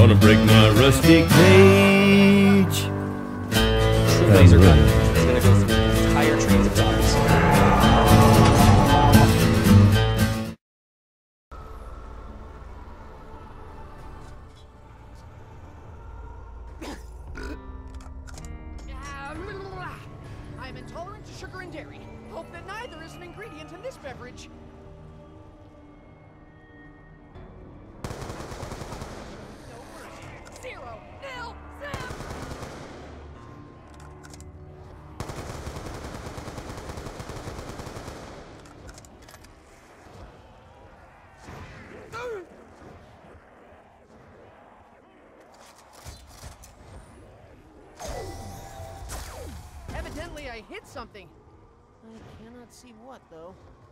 gonna break my rusty cage. True laser gun. It's gonna go through the entire trains of thoughts. I'm intolerant to sugar and dairy. Hope that neither is an ingredient in this beverage. No mercy. 0, 0, 0. Evidently, I hit something. I cannot see what, though.